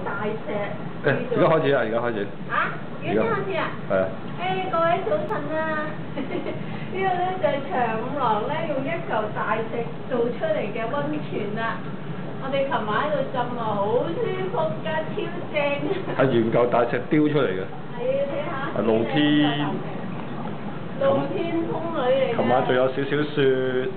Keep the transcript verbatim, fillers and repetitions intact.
大石。 誒，而家開始啦！而家開始。 啊？而家先開始啊？ 係啊。 誒，各位早晨啊！呢個咧就係長五郎咧用一嚿大石做出嚟嘅溫泉啦。我哋琴晚喺度浸啊，好舒服㗎，超正。 係原嚿大石雕出嚟嘅。 係啊，睇下。 係露天。 露天風呂嚟嘅。 琴晚仲有少少雪。